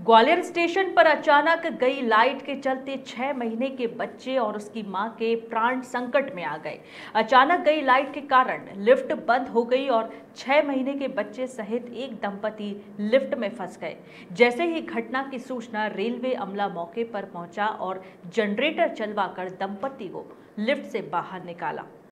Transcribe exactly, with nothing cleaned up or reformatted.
Gwalior station पर अचानक गई लाइट के चलते छह महीने के बच्चे और उसकी मां के प्राण संकट में आ गए। अचानक गई लाइट के कारण लिफ्ट बंद हो गई और छह महीने के बच्चे सहित एक दंपति लिफ्ट में फंस गए। जैसे ही घटना की सूचना रेलवे अमला मौके पर पहुंचा और जनरेटर चलवाकर दंपति को लिफ्ट से बाहर निकाला।